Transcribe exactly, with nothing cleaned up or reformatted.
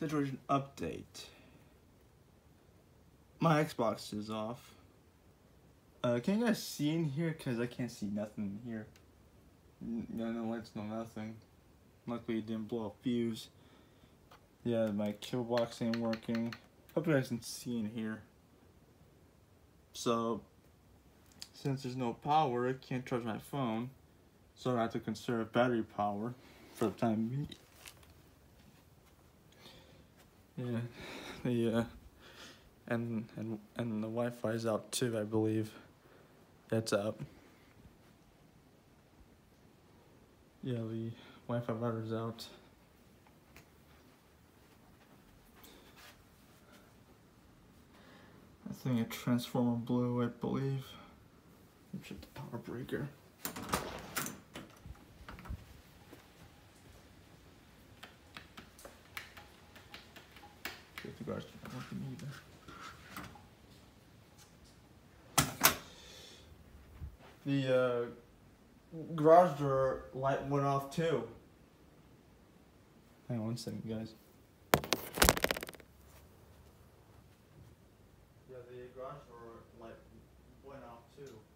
Situation update. My Xbox is off. Uh, can you guys see in here? Cause I can't see nothing in here. No, no lights, no nothing. Luckily it didn't blow a fuse. Yeah, my kill box ain't working. Hope you guys can see in here. So, since there's no power, I can't charge my phone. So I have to conserve battery power for the time being. Yeah, yeah, and and and the Wi-Fi is out too, I believe. That's out. Yeah, the Wi-Fi router's out. I think a transformer blew, I believe. Let me check the power breaker. The guards not working either. The uh, garage door light went off too. Hang on one second, guys. Yeah, the garage door light went off too.